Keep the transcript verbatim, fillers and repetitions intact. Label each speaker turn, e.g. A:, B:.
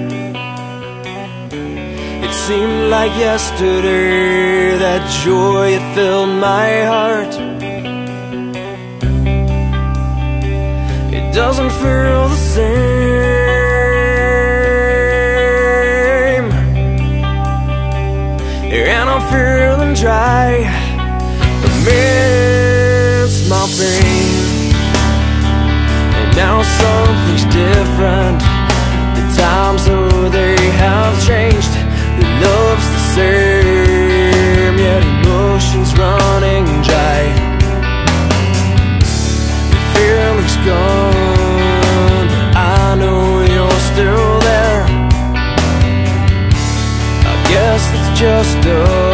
A: It seemed like yesterday that joy had filled my heart. It doesn't feel the same, and I'm feeling dry amidst my pain. And now something's different. The times, though they have changed, the love's the same, yet emotions running dry. The feeling's gone, but I know you're still there. I guess it's just a